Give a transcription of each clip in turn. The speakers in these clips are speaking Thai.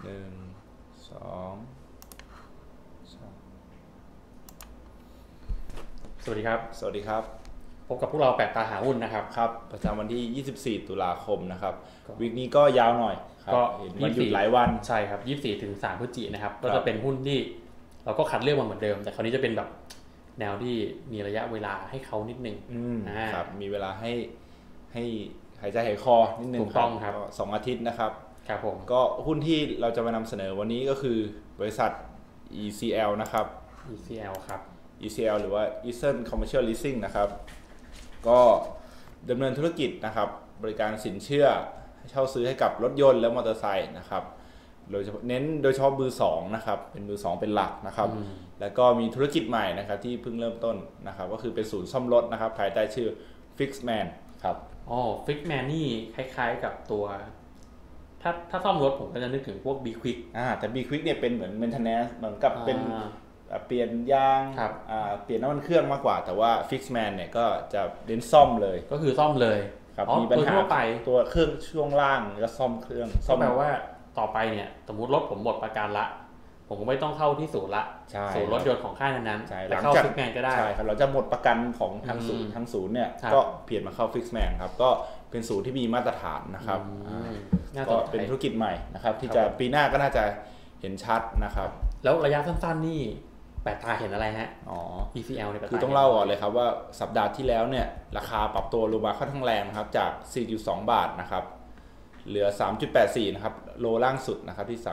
1 2 3 สวัสดีครับสวัสดีครับพบกับพวกเราแปดตาหาหุ้นนะครับครับประจำวันที่24ตุลาคมนะครับวีคนี้ก็ยาวหน่อยครับก็เห็นวันหยุดหลายวันใช่ครับ24ถึง3พฤศจิกายนนะครับก็จะเป็นหุ้นที่เราก็คัดเลือกมาเหมือนเดิมแต่คราวนี้จะเป็นแบบแนวที่มีระยะเวลาให้เขานิดนึงครับมีเวลาให้หายใจหายคอนิดนึงถูกต้องครับ 2 อาทิตย์นะครับครับผมก็หุ้นที่เราจะมานำเสนอวันนี้ก็คือบริษัท ECL นะครับ ECL ครับ ECL หรือว่า Eastern Commercial Leasing นะครับก็ดำเนินธุรกิจนะครับบริการสินเชื่อเช่าซื้อให้กับรถยนต์และมอเตอร์ไซค์นะครับโดยเฉพาะมือ2นะครับเป็นมือ2เป็นหลักนะครับแล้วก็มีธุรกิจใหม่นะครับที่เพิ่งเริ่มต้นนะครับก็คือเป็นศูนย์ซ่อมรถนะครับภายใต้ชื่อ Fixman ครับ Fixman นี่คล้ายๆกับตัวถ้าซ่อมรถผมก็จะนึกถึงพวก B Quick แต่ B Quick เนี่ยเป็นเหมือน maintenance เหมือนกับเป็นเปลี่ยนยางเปลี่ยนน้ำมันเครื่องมากกว่าแต่ว่า Fixman เนี่ยก็จะเน้นซ่อมเลยก็คือซ่อมเลยครับมีปัญหาตัวเครื่องช่วงล่างก็ซ่อมเครื่องซ่อมแปลว่าต่อไปเนี่ยสมมุติรถผมหมดประกันละผมก็ไม่ต้องเข้าที่ศูนย์ละศูนย์รถยนต์ของค่ายนั้นๆแต่เข้า Fixman ก็ได้ใช่ครับเราจะหมดประกันของทางศูนย์เนี่ยก็เปลี่ยนมาเข้า Fixman ครับก็เป็นศูนย์ที่มีมาตรฐานนะครับก็เป็นธุรกิจใหม่นะครับที่จะปีหน้าก็น่าจะเห็นชัดนะครับแล้วระยะสั้นๆนี่แปดตาเห็นอะไรฮะECL เนี่ยคือต้องเล่าก่อนเลยครับว่าสัปดาห์ที่แล้วเนี่ยราคาปรับตัวลงมาค่อนข้างแรงนะครับจาก 4.2 บาทนะครับเหลือ 3.84 นะครับโลล่างสุดนะครับที่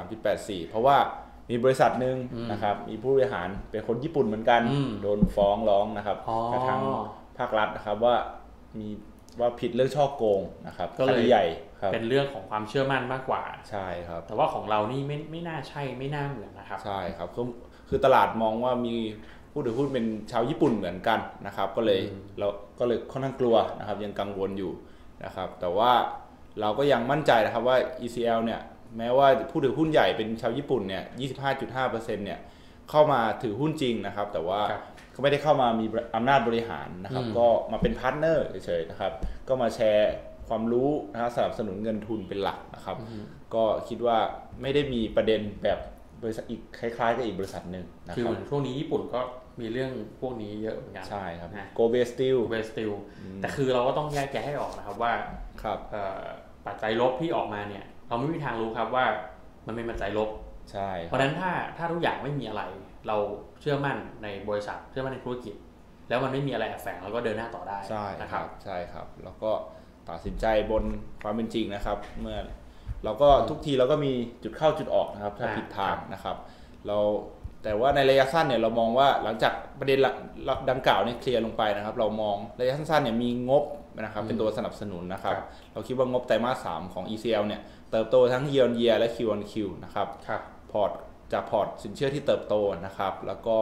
3.84 เพราะว่ามีบริษัทหนึ่งนะครับมีผู้บริหารเป็นคนญี่ปุ่นเหมือนกันโดนฟ้องร้องนะครับกระทั่งภาครัฐนะครับว่าผิดเรื่องช่อโกงนะครับก็เลยใหญ่เป็นเรื่องของความเชื่อมั่นมากกว่าใช่ครับแต่ว่าของเรานี่ไม่น่าใช่ไม่น่าเหมือนนะครับใช่ครับคือตลาดมองว่ามีผู้ถือหุ้นเป็นชาวญี่ปุ่นเหมือนกันนะครับก็เลยค่อนข้างกลัวนะครับยังกังวลอยู่นะครับแต่ว่าเราก็ยังมั่นใจนะครับว่า ECL เนี่ยแม้ว่าผู้ถือหุ้นใหญ่เป็นชาวญี่ปุ่นเนี่ย 25.5% เนี่ยเข้ามาถือหุ้นจริงนะครับแต่ว่าเขาไม่ได้เข้ามามีอำนาจบริหารนะครับก็มาเป็นพาร์ทเนอร์เฉยๆนะครับก็มาแชร์ความรู้นะครับสนับสนุนเงินทุนเป็นหลักนะครับก็คิดว่าไม่ได้มีประเด็นแบบบริษัทอีกคล้ายๆกับอีกบริษัทหนึ่งนะครับคือเหมือนช่วงนี้ญี่ปุ่นก็มีเรื่องพวกนี้เยอะเหมือนกันใช่ครับ Kobe Steel แต่คือเราก็ต้องแยกแยะให้ออกนะครับว่าปัจจัยลบที่ออกมาเนี่ยเราไม่มีทางรู้ครับว่ามันเป็นปัจจัยลบใช่เพราะฉะนั้นถ้าทุกอย่างไม่มีอะไรเราเชื่อมั่นในบริษัทเชื่อมั่นในธุรกิจแล้วมันไม่มีอะไรแอบแฝงเราก็เดินหน้าต่อได้ใช่ครับใช่ครับแล้วก็ตัดสินใจบนความเป็นจริงนะครับเมื่อเราก็ทุกทีเราก็มีจุดเข้าจุดออกนะครับถ้าผิดทางนะครับแต่ว่าในระยะสั้นเนี่ยเรามองว่าหลังจากประเด็นดังกล่าวเนี่ยเคลียร์ลงไปนะครับเรามองระยะสั้นๆเนี่ยมีงบนะครับเป็นตัวสนับสนุนนะครับเราคิดว่างบไตรมาส 3ของ ECL เนี่ยเติบโตทั้ง Year on Year และ Q on Q นะครับพอร์ตสินเชื่อที่เติบโตนะครับแล้วก็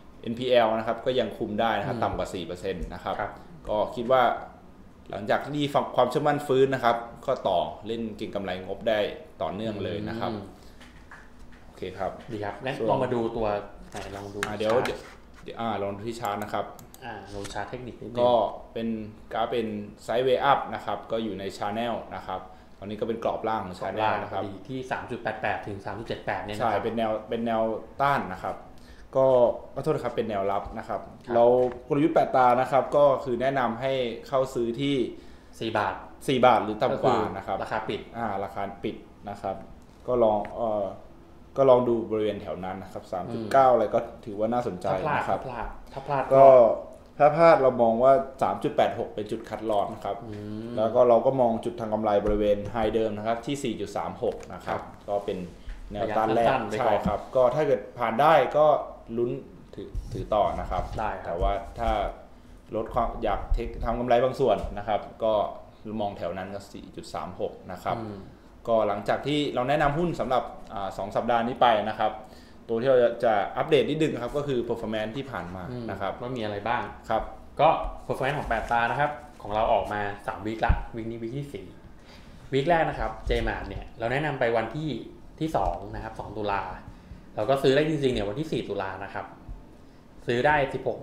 NPL นะครับก็ยังคุมได้นะครับต่ำกว่า 4% นะครับก็คิดว่าหลังจากที่ความเชื่อมั่นฟื้นนะครับก็ต่อเล่นเก็งกำไรงบได้ต่อเนื่องเลยนะครับโอเคครับดีครับงั้นลองมาดูตัวลองดูเดี๋ยวลองดูที่ชาร์ตนะครับลงชาร์ตเทคนิคนิดนึงก็เป็นกราฟเป็นไซด์เวย์อัพนะครับก็อยู่ในชาแนลนะครับตอนนี้ก็เป็นกรอบล่างของชาแนลนะครับที่ 3.88 ถึง 3.78 เนี่ยใช่เป็นแนวต้านนะครับก็ขอโทษนะครับเป็นแนวรับนะครับเรากลยุทธ์8 ตานะครับก็คือแนะนำให้เข้าซื้อที่ 4 บาทหรือต่ำกว่านะครับราคาปิดราคาปิดนะครับก็ลองดูบริเวณแถวนั้นนะครับ 3.9 อะไรก็ถือว่าน่าสนใจนะครับถ้าพลาดถ้าพลาดเรามองว่า 3.86 เป็นจุดคัดลอสนะครับแล้วก็เราก็มองจุดทางกำไรบริเวณไฮเดิมนะครับที่ 4.36 นะครับก็เป็นแนวต้านแรกใช่ครับก็ถ้าเกิดผ่านได้ก็ลุ้นถือต่อนะครับแต่ว่าถ้าลดความอยากทำกำไรบางส่วนนะครับก็มองแถวนั้นก็ 4.36 นะครับก็หลังจากที่เราแนะนำหุ้นสำหรับ2 สัปดาห์นี้ไปนะครับตัวที่เราจะอัปเดตนิดนึงครับก็คือ performance ที่ผ่านมานะครับว่ามีอะไรบ้างครับก็ performance ของ8 ตานะครับของเราออกมา3วีคละวีคนี้วีคที่4วีคแรกนะครับ JMart เนี่ยเราแนะนำไปวันที่2นะครับ2 ตุลาเราก็ซื้อได้จริงๆเนี่ยวันที่4 ตุลานะครับซื้อได้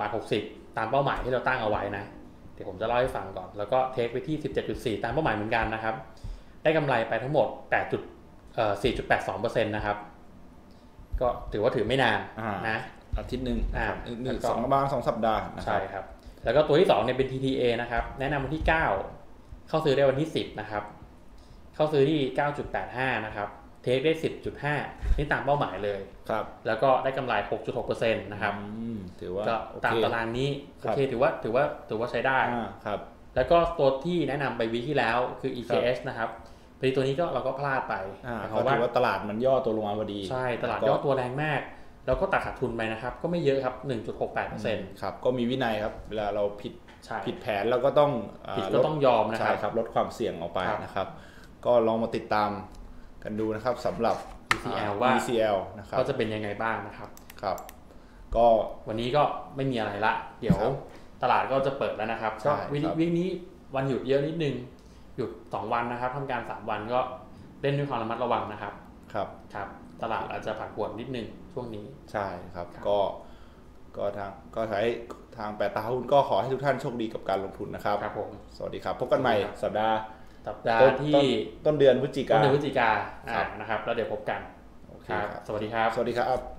16.60 ตามเป้าหมายที่เราตั้งเอาไว้นะเดี๋ยวผมจะเล่าให้ฟังก่อนแล้วก็เทคไปที่ 17.4 ตามเป้าหมายเหมือนกันนะครับได้กำไรไปทั้งหมด 4.82% นะครับก็ถือว่าถือไม่นานนะอาทิตย์หนึ่ง 2 สัปดาห์ใช่ครับแล้วก็ตัวที่2เนี่ยเป็น TTA นะครับแนะนำวันที่9เข้าซื้อได้วันที่10นะครับเข้าซื้อที่ 9.85 นะครับเทคได้ 10.5 นี่ตามเป้าหมายเลยครับแล้วก็ได้กำไร 6.6% นะครับถือว่าก็ตามตารางนี้โอเคถือว่าใช้ได้ครับแล้วก็ตัวที่แนะนำไปวีคที่แล้วคือ EKS นะครับพอดีตัวนี้ก็เราก็พลาดไปเพราะว่าตลาดมันย่อตัวลงมาพอดีใช่ตลาดย่อตัวแรงมากแล้วก็ตัดขาดทุนไปนะครับก็ไม่เยอะครับ 1.68% ครับก็มีวินัยครับเวลาเราผิดแผนเราก็ต้องยอมนะครับใช่ครับลดความเสี่ยงออกไปนะครับก็ลองมาติดตามกันดูนะครับสำหรับ ECL ว่า ECL นะครับก็จะเป็นยังไงบ้างนะครับครับก็วันนี้ก็ไม่มีอะไรละเดี๋ยวตลาดก็จะเปิดแล้วนะครับก็วิกนี้วันหยุดเยอะนิดนึงหยุด2วันนะครับทำการ3วันก็เล่นด้วยความระมัดระวังนะครับครับตลาดอาจจะผันผวนนิดนึงช่วงนี้ใช่ครับก็ใช้ทางแปดตาหุ้นก็ขอให้ทุกท่านโชคดีกับการลงทุนนะครับครับผมสวัสดีครับพบกันใหม่สัปดาห์ที่ต้นเดือนพฤศจิกานะครับแล้วเดี๋ยวพบกันครับสวัสดีครับสวัสดีครับ